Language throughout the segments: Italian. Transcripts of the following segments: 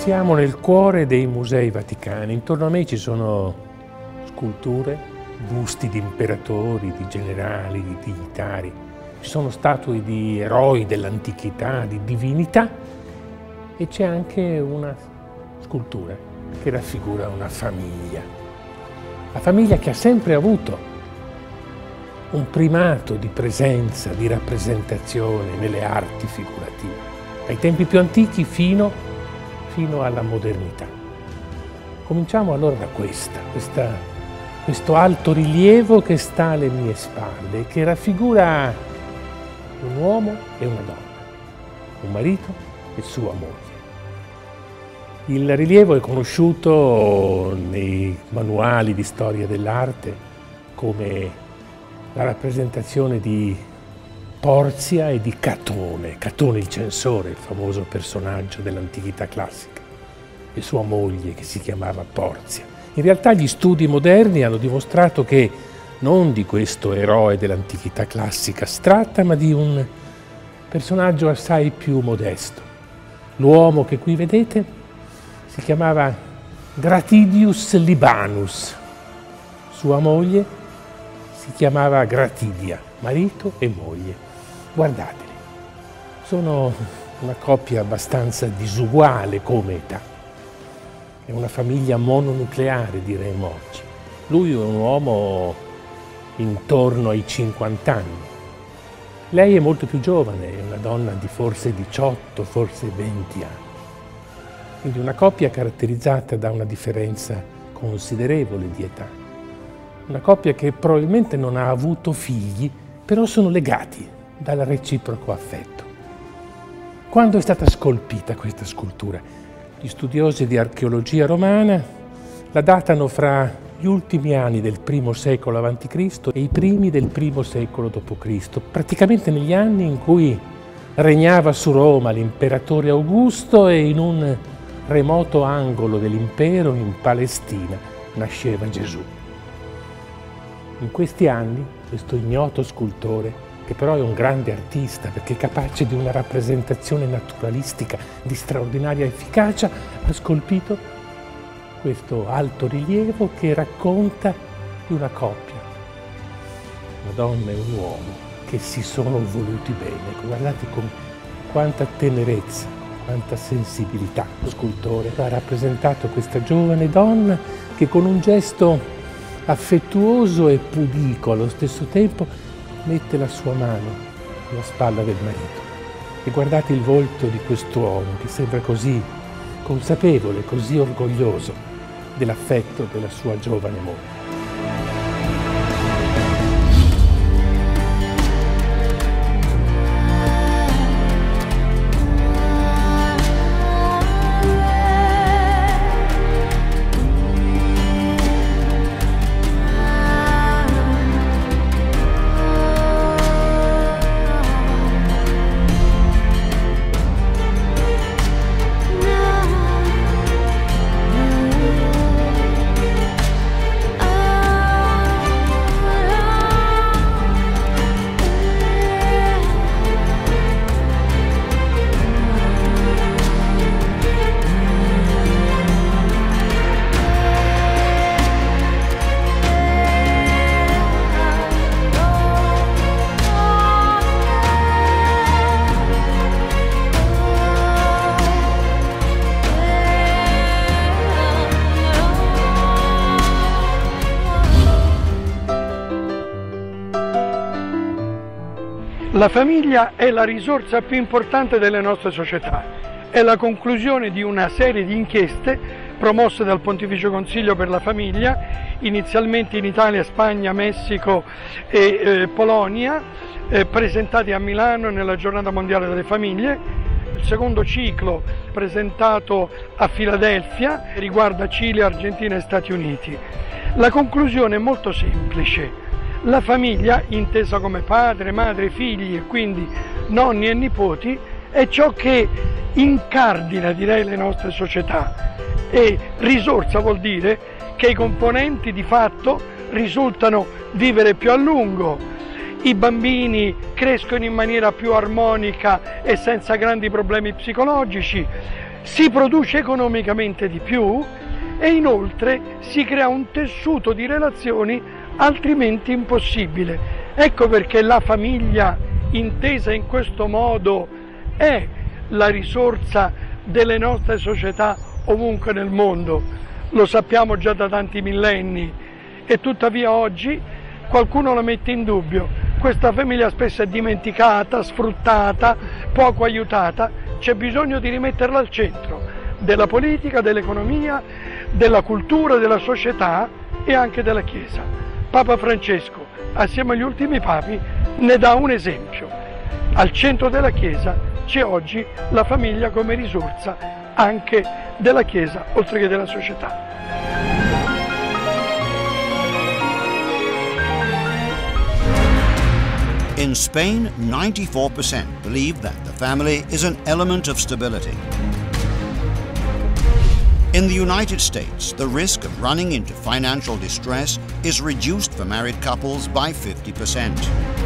Siamo nel cuore dei Musei Vaticani. Intorno a me ci sono sculture, busti di imperatori, di generali, di dignitari. Ci sono statue di eroi dell'antichità, di divinità, e c'è anche una scultura che raffigura una famiglia. La famiglia che ha sempre avuto un primato di presenza, di rappresentazione nelle arti figurative, dai tempi più antichi fino alla modernità. Cominciamo allora da questo alto rilievo che sta alle mie spalle, che raffigura un uomo e una donna, un marito e sua moglie. Il rilievo è conosciuto nei manuali di storia dell'arte come la rappresentazione di Porzia e di Catone il censore, il famoso personaggio dell'antichità classica, e sua moglie che si chiamava Porzia. In realtà gli studi moderni hanno dimostrato che non di questo eroe dell'antichità classica si tratta, ma di un personaggio assai più modesto. L'uomo che qui vedete si chiamava Gratidius Libanus, sua moglie si chiamava Gratidia, marito e moglie. Guardateli, sono una coppia abbastanza disuguale come età. È una famiglia mononucleare, diremmo oggi. Lui è un uomo intorno ai 50 anni. Lei è molto più giovane, è una donna di forse 18, forse 20 anni. Quindi una coppia caratterizzata da una differenza considerevole di età. Una coppia che probabilmente non ha avuto figli, però sono legati dal reciproco affetto. Quando è stata scolpita questa scultura? Gli studiosi di archeologia romana la datano fra gli ultimi anni del I secolo a.C. e i primi del I secolo d.C., praticamente negli anni in cui regnava su Roma l'imperatore Augusto e in un remoto angolo dell'impero, in Palestina, nasceva Gesù. In questi anni questo ignoto scultore, che però è un grande artista perché è capace di una rappresentazione naturalistica di straordinaria efficacia, ha scolpito questo alto rilievo che racconta di una coppia, una donna e un uomo che si sono voluti bene. Guardate con quanta tenerezza, quanta sensibilità lo scultore ha rappresentato questa giovane donna che con un gesto affettuoso e pudico allo stesso tempo mette la sua mano sulla spalla del marito. E guardate il volto di quest'uomo che sembra così consapevole, così orgoglioso dell'affetto della sua giovane moglie. La famiglia è la risorsa più importante delle nostre società. È la conclusione di una serie di inchieste promosse dal Pontificio Consiglio per la Famiglia, inizialmente in Italia, Spagna, Messico e Polonia, presentate a Milano nella Giornata Mondiale delle Famiglie. Il secondo ciclo presentato a Filadelfia riguarda Cile, Argentina e Stati Uniti. La conclusione è molto semplice. La famiglia, intesa come padre, madre, figli e quindi nonni e nipoti, è ciò che incardina, direi, le nostre società. E risorsa vuol dire che i componenti di fatto risultano vivere più a lungo, i bambini crescono in maniera più armonica e senza grandi problemi psicologici, si produce economicamente di più e inoltre si crea un tessuto di relazioni altrimenti impossibile. Ecco perché la famiglia intesa in questo modo è la risorsa delle nostre società ovunque nel mondo. Lo sappiamo già da tanti millenni e tuttavia oggi qualcuno la mette in dubbio. Questa famiglia spesso è dimenticata, sfruttata, poco aiutata. C'è bisogno di rimetterla al centro della politica, dell'economia, della cultura, della società e anche della Chiesa. Papa Francesco, assieme agli ultimi papi, ne dà un esempio. Al centro della Chiesa c'è oggi la famiglia come risorsa anche della Chiesa, oltre che della società. In Spain, 94% believe that the family is an element of stability. In the United States, the risk of running into financial distress is reduced for married couples by 50%.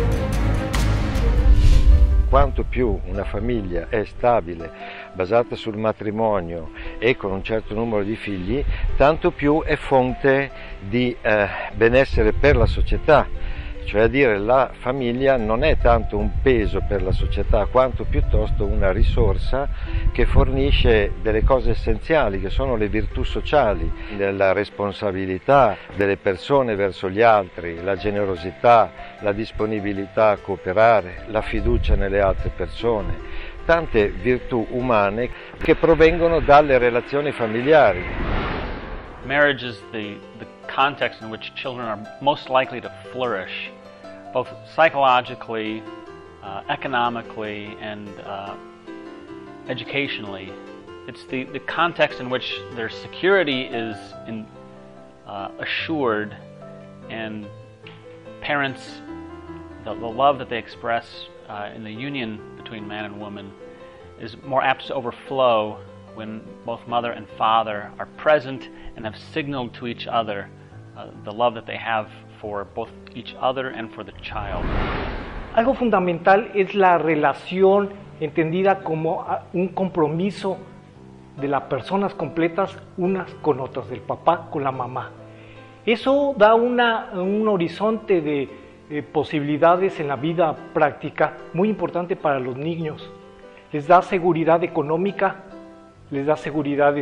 Quanto più una famiglia è stabile, basata sul matrimonio e con un certo numero di figli, tanto più è fonte di benessere per la società. Cioè a dire, la famiglia non è tanto un peso per la società quanto piuttosto una risorsa che fornisce delle cose essenziali che sono le virtù sociali, la responsabilità delle persone verso gli altri, la generosità, la disponibilità a cooperare, la fiducia nelle altre persone, tante virtù umane che provengono dalle relazioni familiari. Marriage is the context in which children are most likely to flourish, both psychologically, economically, and educationally. It's the context in which their security is assured, and parents, the love that they express in the union between man and woman is more apt to overflow when both mother and father are present and have signaled to each other the love that they have for both each other and for the child. Algo fundamental es la relación entendida como un compromiso de las personas completas unas con otras, del papá con la mamá. Eso da un horizonte de posibilidades en la vida práctica muy importante para los niños. Les da seguridad económica, les da seguridad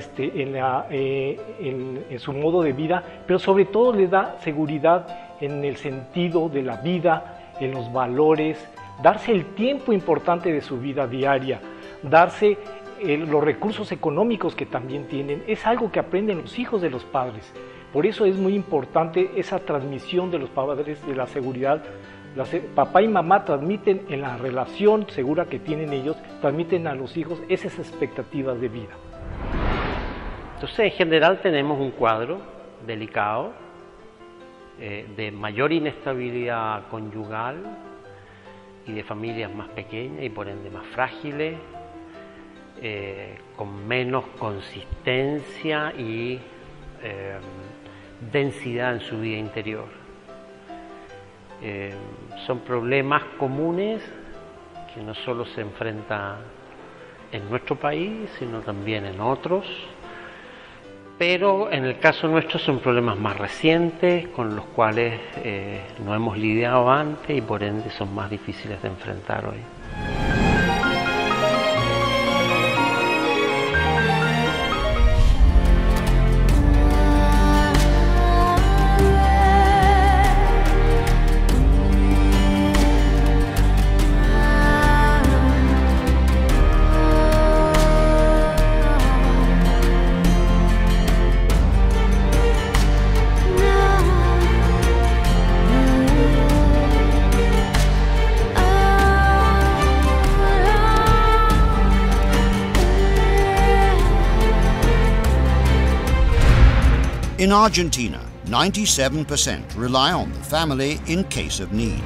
en su modo de vida, pero sobre todo les da seguridad en el sentido de la vida, en los valores, darse el tiempo importante de su vida diaria, darse los recursos económicos que también tienen, es algo que aprenden los hijos de los padres. Por eso es muy importante esa transmisión de los padres de la seguridad. Papá y mamá transmiten en la relación segura que tienen ellos, transmiten a los hijos esas expectativas de vida. Entonces, en general tenemos un cuadro delicado de mayor inestabilidad conyugal y de familias más pequeñas y por ende más frágiles, con menos consistencia y densidad en su vida interior. Son problemas comunes que no solo se enfrentan en nuestro país, sino también en otros, pero en el caso nuestro son problemas más recientes con los cuales no hemos lidiado antes y por ende son más difíciles de enfrentar hoy. In Argentina, 97% rely on the family in case of need.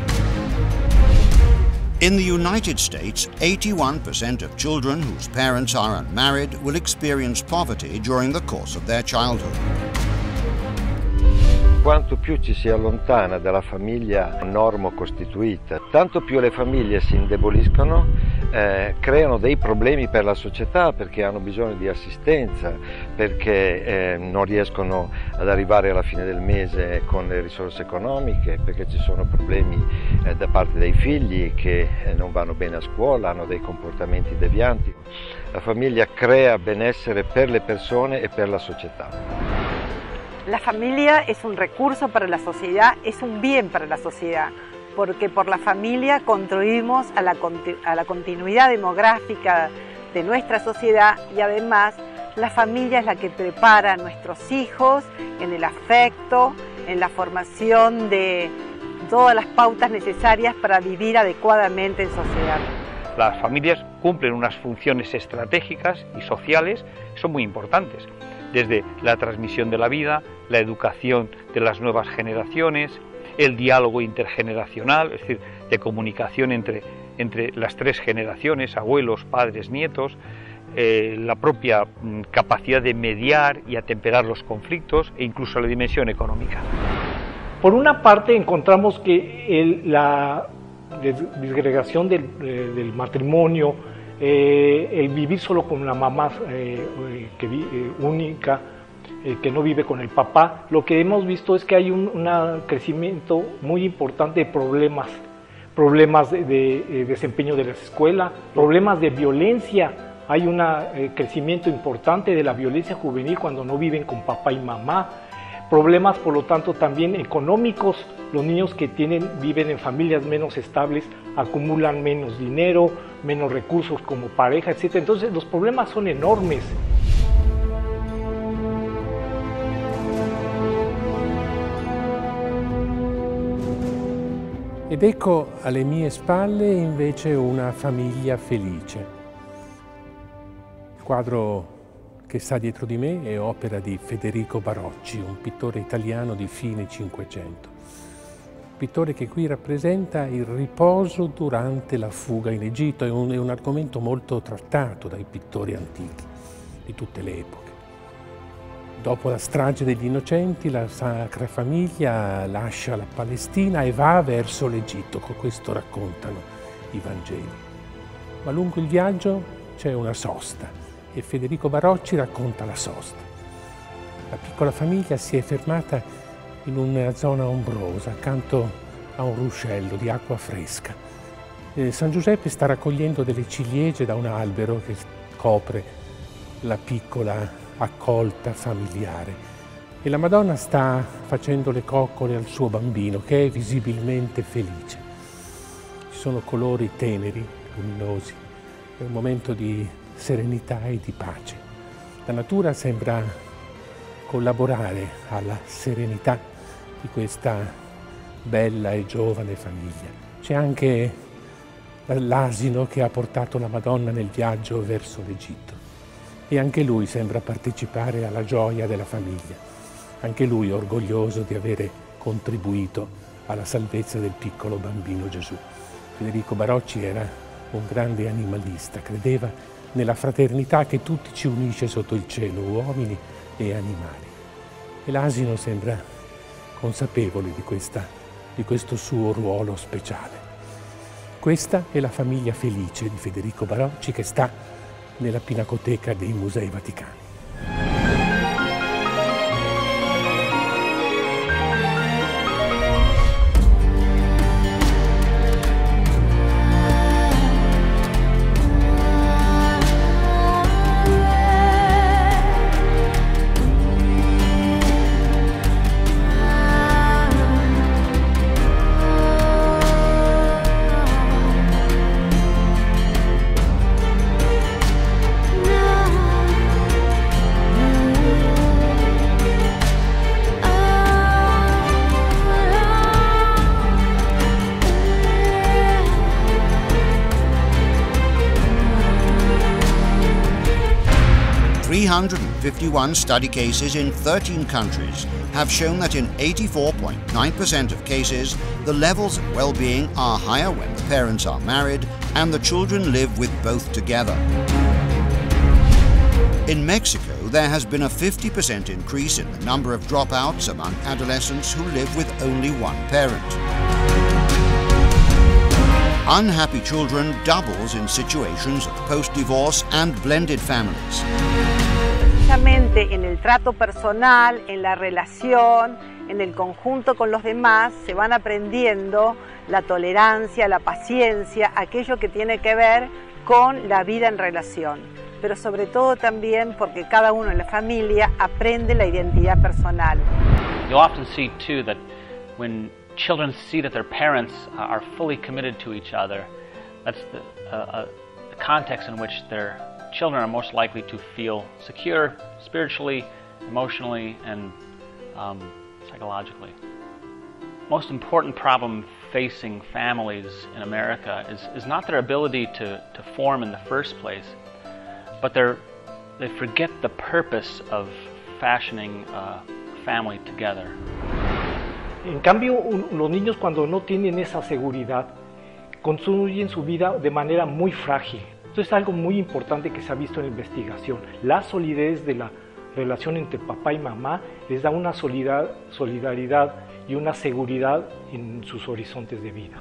In the United States, 81% of children whose parents are unmarried will experience poverty during the course of their childhood. Quanto più ci si allontana dalla famiglia normo-costituita, tanto più le famiglie si indeboliscono, creano dei problemi per la società perché hanno bisogno di assistenza, perché non riescono ad arrivare alla fine del mese con le risorse economiche, perché ci sono problemi da parte dei figli che non vanno bene a scuola, hanno dei comportamenti devianti. La famiglia crea benessere per le persone e per la società. La familia es un recurso para la sociedad, es un bien para la sociedad, porque por la familia contribuimos a la continuidad demográfica de nuestra sociedad y además la familia es la que prepara a nuestros hijos en el afecto, en la formación de todas las pautas necesarias para vivir adecuadamente en sociedad. Las familias cumplen unas funciones estratégicas y sociales, son muy importantes. Desde la transmisión de la vida, la educación de las nuevas generaciones, el diálogo intergeneracional, es decir, de comunicación entre las tres generaciones, abuelos, padres, nietos, la propia capacidad de mediar y atemperar los conflictos e incluso la dimensión económica. Por una parte encontramos que la disgregación del matrimonio, el vivir solo con una mamá única, que no vive con el papá, lo que hemos visto es que hay un crecimiento muy importante de problemas de desempeño de la escuela, problemas de violencia. Hay un crecimiento importante de la violencia juvenil cuando no viven con papá y mamá. Problemas, por lo tanto, también económicos. Los niños que viven en familias menos estables acumulan menos dinero, menos recursos como pareja, etc. Entonces, los problemas son enormes. Ed ecco alle mie spalle invece una famiglia felice. Il quadro che sta dietro di me è opera di Federico Barocci, un pittore italiano di fine Cinquecento. Pittore che qui rappresenta il riposo durante la fuga in Egitto, è un argomento molto trattato dai pittori antichi di tutte le epoche. Dopo la strage degli innocenti, la Sacra Famiglia lascia la Palestina e va verso l'Egitto, questo raccontano i Vangeli. Ma lungo il viaggio c'è una sosta e Federico Barocci racconta la sosta. La piccola famiglia si è fermata in una zona ombrosa, accanto a un ruscello di acqua fresca. San Giuseppe sta raccogliendo delle ciliegie da un albero che copre la piccola accolta familiare e la Madonna sta facendo le coccole al suo bambino che è visibilmente felice. Ci sono colori teneri, luminosi, è un momento di serenità e di pace. La natura sembra collaborare alla serenità di questa bella e giovane famiglia. C'è anche l'asino che ha portato la Madonna nel viaggio verso l'Egitto e anche lui sembra partecipare alla gioia della famiglia, anche lui orgoglioso di avere contribuito alla salvezza del piccolo bambino Gesù. Federico Barocci era un grande animalista, credeva nella fraternità che tutti ci unisce sotto il cielo, uomini e animali. E l'asino sembra consapevole di questo suo ruolo speciale. Questa è la famiglia felice di Federico Barocci che sta nella Pinacoteca dei Musei Vaticani. ...351 study cases in 13 countries have shown that in 84.9% of cases, the levels of well-being are higher when the parents are married and the children live with both together. In Mexico, there has been a 50% increase in the number of dropouts among adolescents who live with only one parent. Unhappy children doubles in situations of post-divorce and blended families. Precisamente en el trato personal, en la relación, en el conjunto con los demás, se van aprendiendo la tolerancia, la paciencia, aquello que tiene que ver con la vida en relación. Pero sobre todo también porque cada uno en la familia aprende la identidad personal. You'll often see too that when children see that their parents are fully committed to each other, that's the context in which their children are most likely to feel secure spiritually, emotionally, and psychologically. Most important problem facing families in America is not their ability to form in the first place, but they forget the purpose of fashioning a family together. En cambio, los niños cuando no tienen esa seguridad, construyen su vida de manera muy frágil. Esto es algo muy importante que se ha visto en la investigación. La solidez de la relación entre papá y mamá les da una solidaridad y una seguridad en sus horizontes de vida.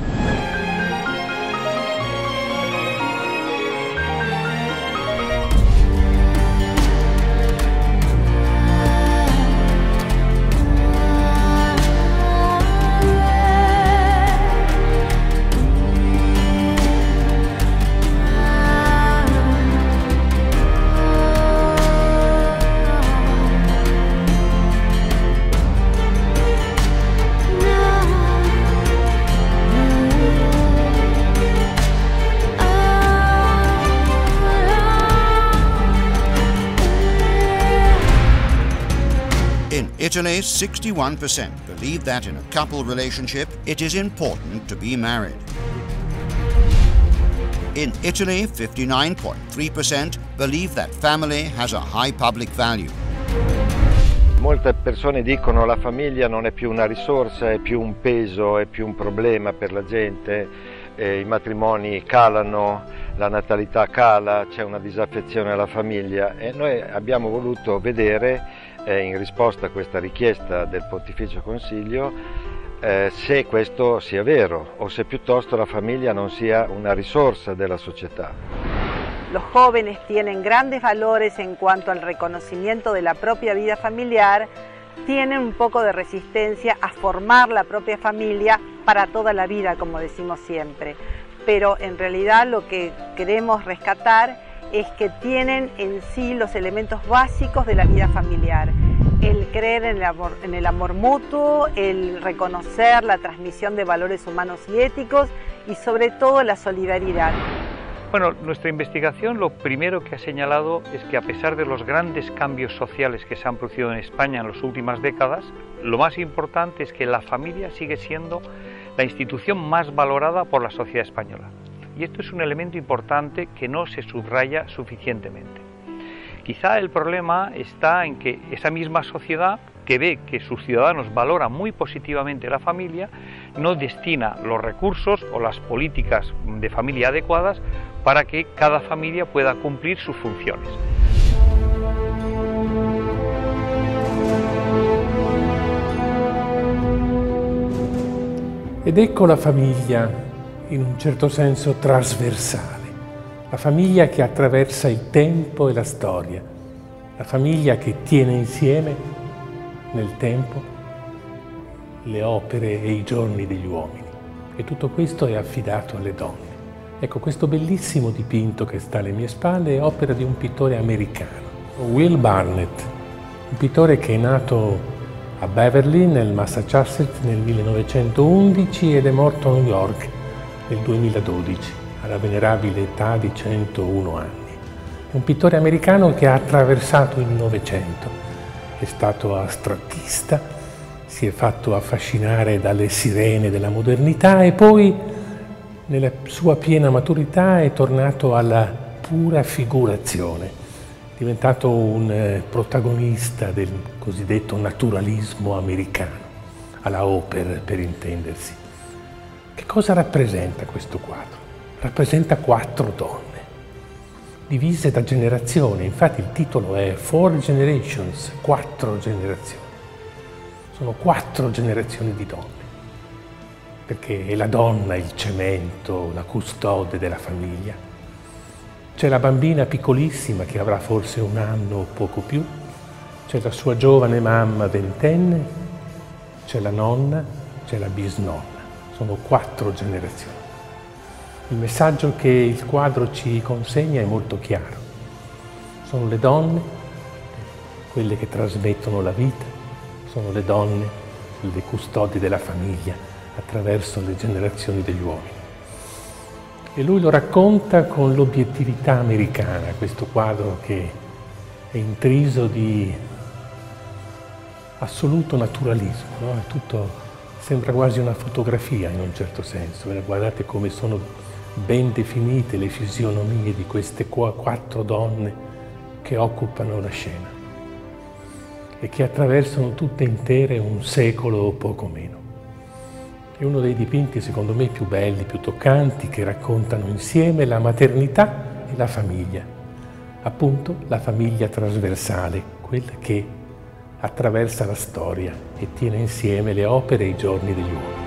In Italy, 61% believe that in a couple relationship, it is important to be married. In Italy, 59.3% believe that family has a high public value. Molte persone dicono la famiglia non è più una risorsa, è più un peso, è più un problema per la gente, i matrimoni calano, la natalità cala, c'è una disaffezione alla famiglia e noi abbiamo voluto vedere in risposta a questa richiesta del Pontificio Consiglio se questo sia vero o se piuttosto la famiglia non sia una risorsa della società. Los jóvenes tienen grandes valores en cuanto al reconocimiento de la propia vida familiar, tienen un poco de resistencia a formar la propia familia para toda la vida, como decimos siempre. Pero en realidad lo que queremos rescatar es que tienen en sí los elementos básicos de la vida familiar. El creer en el amor mutuo, el reconocer la transmisión de valores humanos y éticos y sobre todo la solidaridad. Bueno, nuestra investigación lo primero que ha señalado es que a pesar de los grandes cambios sociales que se han producido en España en las últimas décadas, lo más importante es que la familia sigue siendo la institución más valorada por la sociedad española. Y esto es un elemento importante que no se subraya suficientemente. Quizá el problema está en que esa misma sociedad que ve que sus ciudadanos valoran muy positivamente la familia, no destina los recursos o las políticas de familia adecuadas para que cada familia pueda cumplir sus funciones. Ed ecco la famiglia in un certo senso trasversale, la famiglia che attraversa il tempo e la storia, la famiglia che tiene insieme nel tempo le opere e i giorni degli uomini. E tutto questo è affidato alle donne. Ecco, questo bellissimo dipinto che sta alle mie spalle è opera di un pittore americano, Will Barnett, un pittore che è nato a Beverly, nel Massachusetts, nel 1911 ed è morto a New York nel 2012, alla venerabile età di 101 anni. È un pittore americano che ha attraversato il Novecento, è stato astrattista, si è fatto affascinare dalle sirene della modernità e poi, nella sua piena maturità, è tornato alla pura figurazione, è diventato un protagonista del cosiddetto naturalismo americano, alla Hopper per intendersi. Che cosa rappresenta questo quadro? Rappresenta 4 donne divise da generazioni. Infatti il titolo è Four Generations, 4 generazioni. Sono 4 generazioni di donne, perché è la donna il cemento, la custode della famiglia. C'è la bambina piccolissima che avrà forse 1 anno o poco più, c'è la sua giovane mamma ventenne, c'è la nonna, c'è la bisnonna. Sono 4 generazioni. Il messaggio che il quadro ci consegna è molto chiaro. Sono le donne, quelle che trasmettono la vita, sono le donne, le custodi della famiglia attraverso le generazioni degli uomini. E lui lo racconta con l'obiettività americana, questo quadro che è intriso di assoluto naturalismo, no? È tutto, sembra quasi una fotografia in un certo senso. Guardate come sono ben definite le fisionomie di queste 4 donne che occupano la scena e che attraversano tutte intere un secolo o poco meno. È uno dei dipinti, secondo me, più belli, più toccanti, che raccontano insieme la maternità e la famiglia, appunto la famiglia trasversale, quella che attraversa la storia e tiene insieme le opere e i giorni degli uomini.